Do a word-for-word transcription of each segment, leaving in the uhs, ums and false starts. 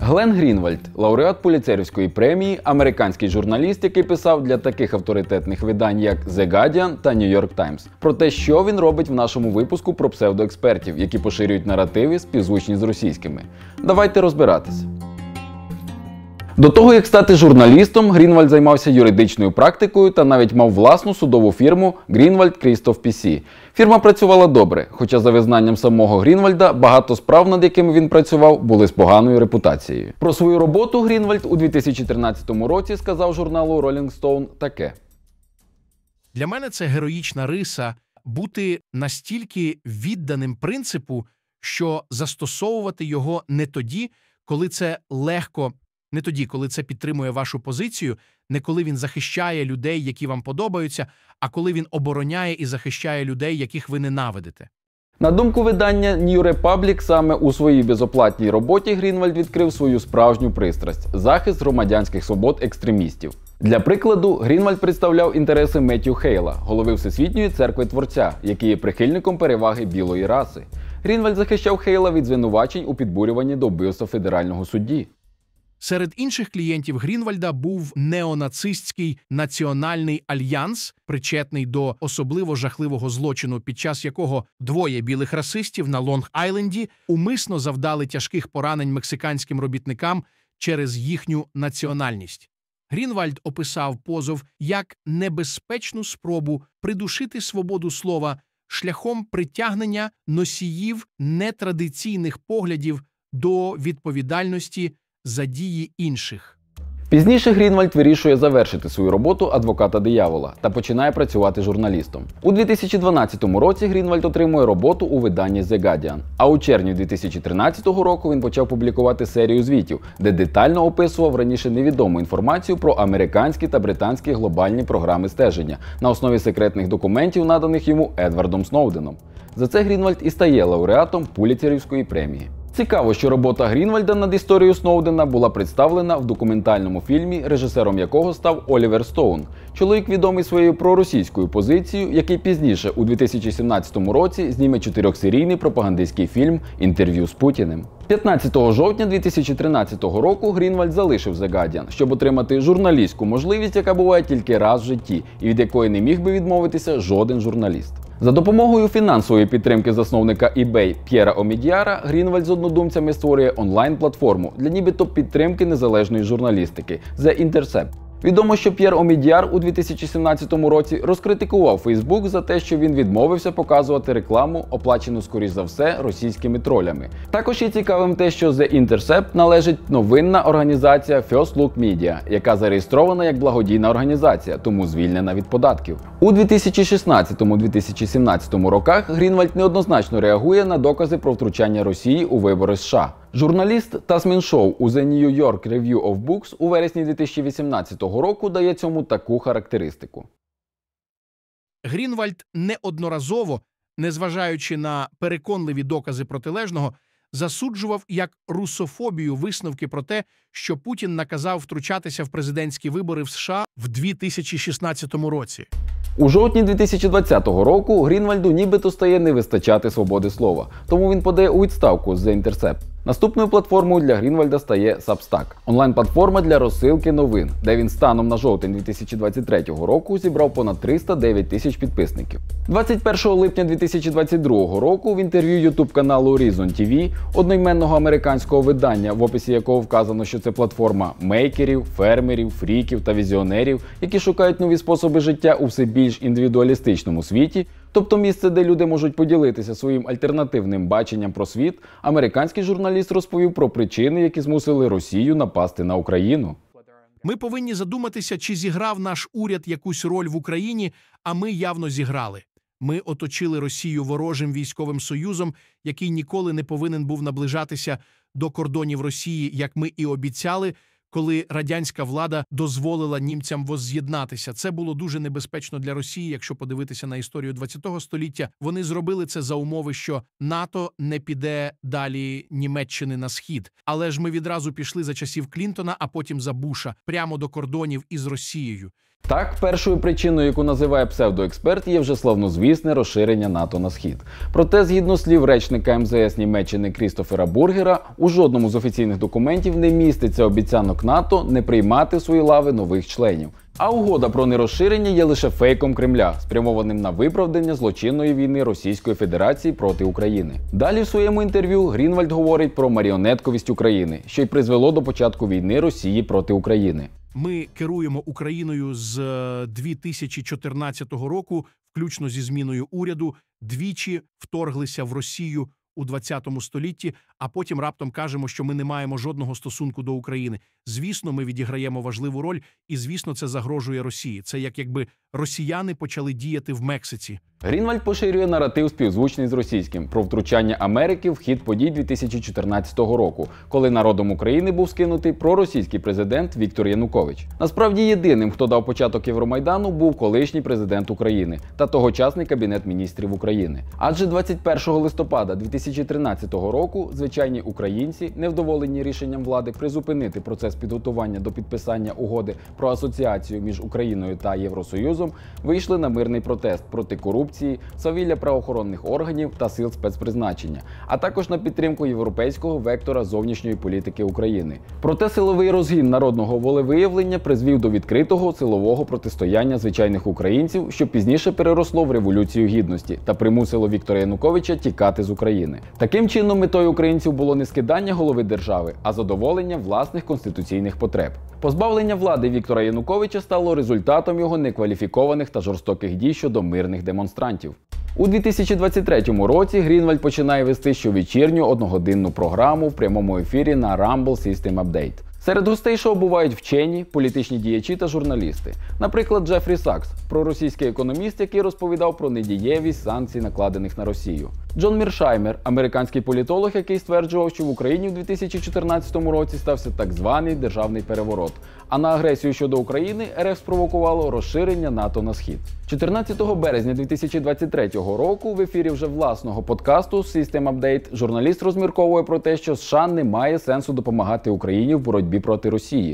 Глен Грінвальд – лауреат Пулітцерівської премії, американський журналіст, який писав для таких авторитетних видань, як The Guardian та New York Times. Про те, що він робить в нашому випуску про псевдоекспертів, які поширюють наративи, співзвучні з російськими. Давайте розбиратися. До того, як стати журналістом, Грінвальд займався юридичною практикою та навіть мав власну судову фірму Грінвальд Крістоф пі сі. Фірма працювала добре, хоча за визнанням самого Грінвальда, багато справ, над якими він працював, були з поганою репутацією. Про свою роботу Грінвальд у дві тисячі тринадцятому році сказав журналу Rolling Stone таке. Для мене це героїчна риса бути настільки відданим принципу, що застосовувати його не тоді, коли це легко, не тоді, коли це підтримує вашу позицію, не коли він захищає людей, які вам подобаються, а коли він обороняє і захищає людей, яких ви ненавидите. На думку видання New Republic, саме у своїй безоплатній роботі Грінвальд відкрив свою справжню пристрасть – захист громадянських свобод екстремістів. Для прикладу, Грінвальд представляв інтереси Меттью Хейла, голови Всесвітньої церкви Творця, який є прихильником переваги білої раси. Грінвальд захищав Хейла від звинувачень у підбурюванні до вбивства федерального судді. Серед інших клієнтів Грінвальда був неонацистський Національний альянс, причетний до особливо жахливого злочину, під час якого двоє білих расистів на Лонг-Айленді умисно завдали тяжких поранень мексиканським робітникам через їхню національність. Грінвальд описав позов як небезпечну спробу придушити свободу слова шляхом притягнення носіїв нетрадиційних поглядів до відповідальності за дії інших. Пізніше Грінвальд вирішує завершити свою роботу адвоката диявола та починає працювати журналістом. У дві тисячі дванадцятому році Грінвальд отримує роботу у виданні The Guardian, а у червні дві тисячі тринадцятого року він почав публікувати серію звітів, де детально описував раніше невідому інформацію про американські та британські глобальні програми стеження на основі секретних документів, наданих йому Едвардом Сноуденом. За це Грінвальд і стає лауреатом Пулітцерівської премії. Цікаво, що робота Грінвальда над історією Сноудена була представлена в документальному фільмі, режисером якого став Олівер Стоун. Чоловік відомий своєю проросійською позицією, який пізніше у дві тисячі сімнадцятому році зніме чотирьохсерійний пропагандистський фільм «Інтерв'ю з Путіним». п'ятнадцятого жовтня дві тисячі тринадцятого року Грінвальд залишив The Guardian, щоб отримати журналістську можливість, яка буває тільки раз в житті, і від якої не міг би відмовитися жоден журналіст. За допомогою фінансової підтримки засновника eBay П'єра Омідіара, Грінвальд з однодумцями створює онлайн-платформу для нібито підтримки незалежної журналістики – The Intercept. Відомо, що П'єр Омідіар у дві тисячі сімнадцятому році розкритикував Facebook за те, що він відмовився показувати рекламу, оплачену, скоріш за все, російськими тролями. Також є цікавим те, що The Intercept належить новинна організація First Look Media, яка зареєстрована як благодійна організація, тому звільнена від податків. У дві тисячі шістнадцятому - дві тисячі сімнадцятому роках Грінвальд неоднозначно реагує на докази про втручання Росії у вибори США. Журналіст Тасмін Шоу у The New York Review of Books у вересні дві тисячі вісімнадцятого року дає цьому таку характеристику. Грінвальд неодноразово, незважаючи на переконливі докази протилежного, засуджував як русофобію висновки про те, що Путін наказав втручатися в президентські вибори в США в дві тисячі шістнадцятому році. У жовтні дві тисячі двадцятого року Грінвальду нібито стає не вистачати свободи слова, тому він подає у відставку з The Intercept. Наступною платформою для Грінвальда стає Substack – онлайн-платформа для розсилки новин, де він станом на жовтень дві тисячі двадцять третього року зібрав понад триста дев'ять тисяч підписників. двадцять першого липня дві тисячі двадцять другого року в інтерв'ю YouTube-каналу Reason ті ві, одноіменного американського видання, в описі якого вказано, що це платформа мейкерів, фермерів, фріків та візіонерів, які шукають нові способи життя у все більш індивідуалістичному світі, тобто місце, де люди можуть поділитися своїм альтернативним баченням про світ, американський журналіст розповів про причини, які змусили Росію напасти на Україну. Ми повинні задуматися, чи зіграв наш уряд якусь роль в Україні, а ми явно зіграли. Ми оточили Росію ворожим військовим союзом, який ніколи не повинен був наближатися до кордонів Росії, як ми і обіцяли, коли радянська влада дозволила німцям возз'єднатися. Це було дуже небезпечно для Росії, якщо подивитися на історію ХХ століття. Вони зробили це за умови, що НАТО не піде далі Німеччини на схід. Але ж ми відразу пішли за часів Клінтона, а потім за Буша, прямо до кордонів із Росією. Так, першою причиною, яку називає псевдоексперт, є вже славнозвісне розширення НАТО на схід. Проте, згідно слів речника ем зе ес Німеччини Крістофера Бургера, у жодному з офіційних документів не міститься обіцянок НАТО не приймати в свої лави нових членів. А угода про нерозширення є лише фейком Кремля, спрямованим на виправдання злочинної війни Російської Федерації проти України. Далі в своєму інтерв'ю Грінвальд говорить про маріонетковість України, що й призвело до початку війни Росії проти України. Ми керуємо Україною з дві тисячі чотирнадцятого року, включно зі зміною уряду, двічі вторглися в Росію у двадцятому столітті, а потім раптом кажемо, що ми не маємо жодного стосунку до України. Звісно, ми відіграємо важливу роль, і, звісно, це загрожує Росії. Це як якби росіяни почали діяти в Мексиці. Грінвальд поширює наратив співзвучний з російським про втручання Америки в хід подій дві тисячі чотирнадцятого року, коли народом України був скинутий проросійський президент Віктор Янукович. Насправді єдиним, хто дав початок Євромайдану, був колишній президент України та тогочасний Кабінет міністрів України. Адже двадцять першого листопада дві тисячі тринадцятого року звичайні українці, невдоволені рішенням влади призупинити процес підготування до підписання угоди про асоціацію між Україною та Євросоюзом, вийшли на мирний протест проти корупції, свавілля правоохоронних органів та сил спецпризначення, а також на підтримку європейського вектора зовнішньої політики України. Проте силовий розгін народного волевиявлення призвів до відкритого силового протистояння звичайних українців, що пізніше переросло в Революцію Гідності та примусило Віктора Януковича тікати з України. Таким чином, метою українців було не скидання голови держави, а задоволення власних конституційних потреб. Позбавлення влади Віктора Януковича стало результатом його некваліфікованих та жорстоких дій щодо мирних демонстрантів. У дві тисячі двадцять третьому році Грінвальд починає вести щовечірню одногодинну програму в прямому ефірі на Rumble System Update. Серед гостей шоу бувають вчені, політичні діячі та журналісти. Наприклад, Джефрі Сакс, проросійський економіст, який розповідав про недієвість санкцій, накладених на Росію. Джон Міршаймер, американський політолог, який стверджував, що в Україні в дві тисячі чотирнадцятому році стався так званий державний переворот, а на агресію щодо України ер еф спровокувало розширення НАТО на схід. чотирнадцятого березня дві тисячі двадцять третього року в ефірі вже власного подкасту System Update журналіст розмірковує про те, що США не має сенсу допомагати Україні в боротьбі проти Росії.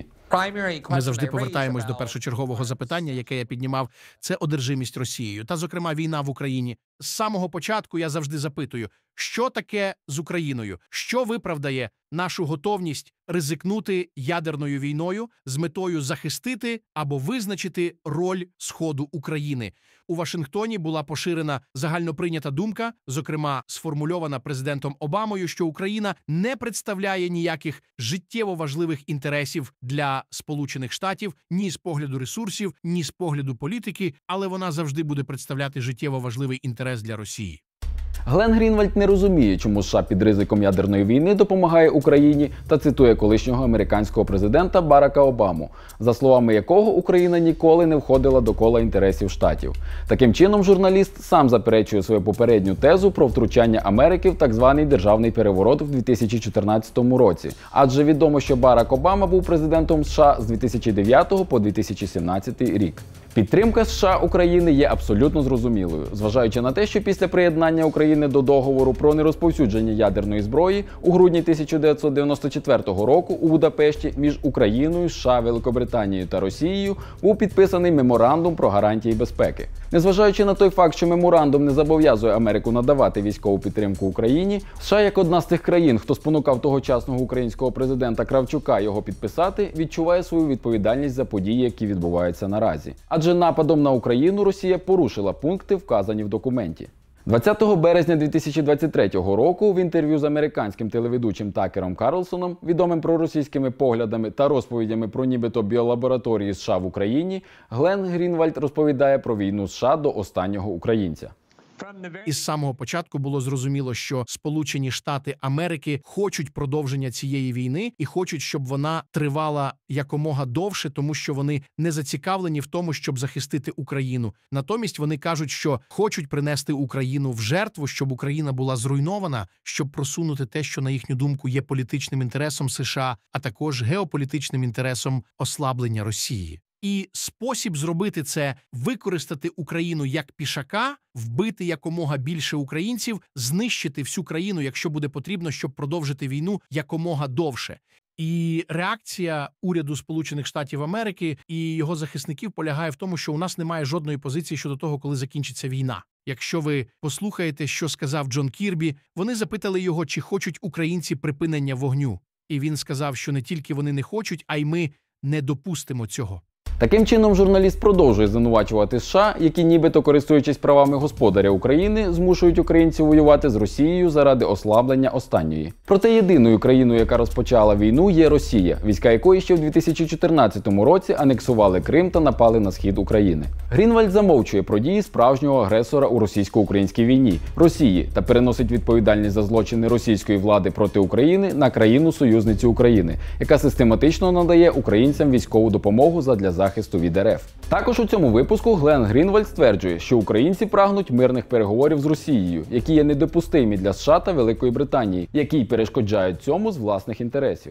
Ми завжди повертаємось до першочергового запитання, яке я піднімав – це одержимість Росією, та, зокрема, війна в Україні. З самого початку я завжди запитую, що таке з Україною? Що виправдає нашу готовність ризикнути ядерною війною з метою захистити або визначити роль Сходу України? У Вашингтоні була поширена загальноприйнята думка, зокрема сформульована президентом Обамою, що Україна не представляє ніяких життєво важливих інтересів для Сполучених Штатів ні з погляду ресурсів, ні з погляду політики, але вона завжди буде представляти життєво важливий інтерес для Росії. Глен Грінвальд не розуміє, чому США під ризиком ядерної війни допомагає Україні та цитує колишнього американського президента Барака Обаму, за словами якого Україна ніколи не входила до кола інтересів Штатів. Таким чином, журналіст сам заперечує свою попередню тезу про втручання Америки в так званий державний переворот в дві тисячі чотирнадцятому році. Адже відомо, що Барак Обама був президентом США з дві тисячі дев'ятого по дві тисячі сімнадцятий рік. Підтримка США України є абсолютно зрозумілою, зважаючи на те, що після приєднання України до договору про нерозповсюдження ядерної зброї у грудні тисяча дев'ятсот дев'яносто четвертого року у Будапешті між Україною, США, Великобританією та Росією був підписаний меморандум про гарантії безпеки. Незважаючи на той факт, що меморандум не зобов'язує Америку надавати військову підтримку Україні, США як одна з тих країн, хто спонукав тогочасного українського президента Кравчука його підписати, відчуває свою відповідальність за події, які відбуваються наразі. Адже нападом на Україну Росія порушила пункти, вказані в документі. двадцятого березня дві тисячі двадцять третього року в інтерв'ю з американським телеведучим Такером Карлсоном, відомим проросійськими поглядами та розповідями про нібито біолабораторії США в Україні, Глен Грінвальд розповідає про війну США до останнього українця. Із самого початку було зрозуміло, що Сполучені Штати Америки хочуть продовження цієї війни і хочуть, щоб вона тривала якомога довше, тому що вони не зацікавлені в тому, щоб захистити Україну. Натомість вони кажуть, що хочуть принести Україну в жертву, щоб Україна була зруйнована, щоб просунути те, що, на їхню думку, є політичним інтересом США, а також геополітичним інтересом ослаблення Росії. І спосіб зробити це – використати Україну як пішака, вбити якомога більше українців, знищити всю країну, якщо буде потрібно, щоб продовжити війну якомога довше. І реакція уряду Сполучених Штатів Америки і його захисників полягає в тому, що у нас немає жодної позиції щодо того, коли закінчиться війна. Якщо ви послухаєте, що сказав Джон Кірбі, вони запитали його, чи хочуть українці припинення вогню. І він сказав, що не тільки вони не хочуть, а й ми не допустимо цього. Таким чином, журналіст продовжує звинувачувати США, які нібито, користуючись правами господаря України, змушують українців воювати з Росією заради ослаблення останньої. Проте єдиною країною, яка розпочала війну, є Росія, війська якої ще в дві тисячі чотирнадцятому році анексували Крим та напали на схід України. Грінвальд замовчує про дії справжнього агресора у російсько-українській війні – Росії, та переносить відповідальність за злочини російської влади проти України на країну-союзницю України, яка систематично надає українцям військову допомогу задля захисту захисту від РФ. Також у цьому випуску Гленн Грінвальд стверджує, що українці прагнуть мирних переговорів з Росією, які є недопустимі для США та Великої Британії, які й перешкоджають цьому з власних інтересів.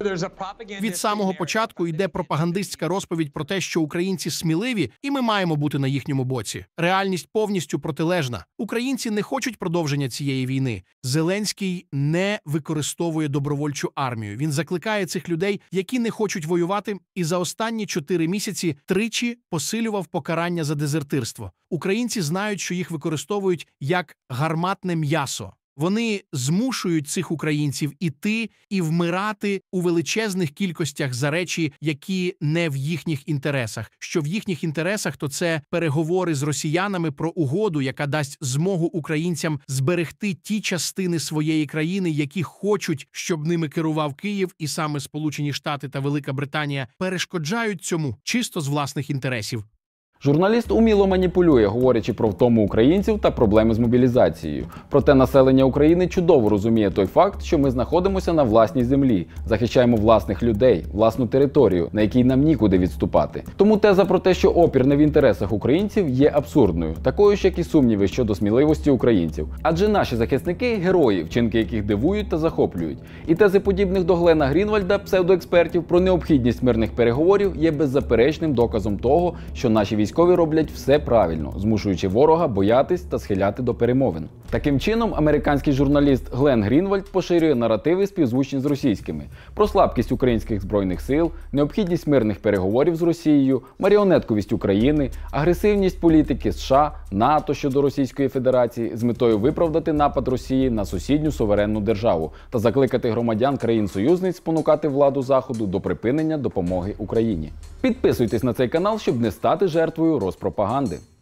Від самого початку йде пропагандистська розповідь про те, що українці сміливі, і ми маємо бути на їхньому боці. Реальність повністю протилежна. Українці не хочуть продовження цієї війни. Зеленський не використовує добровольчу армію. Він закликає цих людей, які не хочуть воювати, і за останні чотири місяці тричі посилював покарання за дезертирство. Українці знають, що їх використовують як гарматне м'ясо. Вони змушують цих українців іти і вмирати у величезних кількостях за речі, які не в їхніх інтересах. Що в їхніх інтересах, то це переговори з росіянами про угоду, яка дасть змогу українцям зберегти ті частини своєї країни, які хочуть, щоб ними керував Київ, і саме Сполучені Штати та Велика Британія перешкоджають цьому чисто з власних інтересів. Журналіст уміло маніпулює, говорячи про втому українців та проблеми з мобілізацією. Проте населення України чудово розуміє той факт, що ми знаходимося на власній землі, захищаємо власних людей, власну територію, на якій нам нікуди відступати. Тому теза про те, що опір не в інтересах українців, є абсурдною, такою ж, як і сумніви щодо сміливості українців. Адже наші захисники – герої, вчинки яких дивують та захоплюють. І тези подібних до Гленна Грінвальда, псевдоекспертів, про необхідність мирних переговорів є беззаперечним доказом того, що наші військові роблять все правильно, змушуючи ворога боятись та схиляти до перемовин. Таким чином, американський журналіст Гленн Грінвальд поширює наративи, співзвучні з російськими, про слабкість українських збройних сил, необхідність мирних переговорів з Росією, маріонетковість України, агресивність політики США, НАТО щодо Російської Федерації з метою виправдати напад Росії на сусідню суверенну державу та закликати громадян країн-союзниць спонукати владу Заходу до припинення допомоги Україні. Підписуйтесь на цей канал, щоб не стати жертвою розпропаганди.